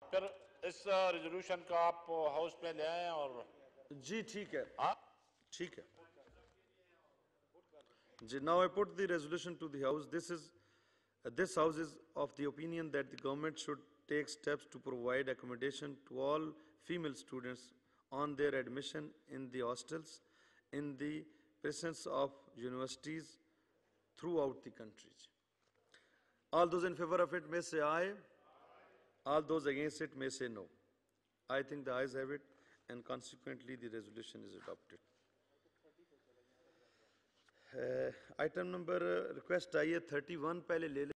फिर इस रेजोल्यूशन का आप हाउस में ले आए और जी ठीक है, हाँ ठीक है जी. Now I put the resolution to the House. This House is of the opinion that the government should take steps to provide accommodation to all female students on their admission in the hostels in the presence of universities throughout the country. All those in favor of it may say aye. All those against it may say no. I think the ayes have it, and consequently the resolution is adopted. Item number request आई है 31 पहले ले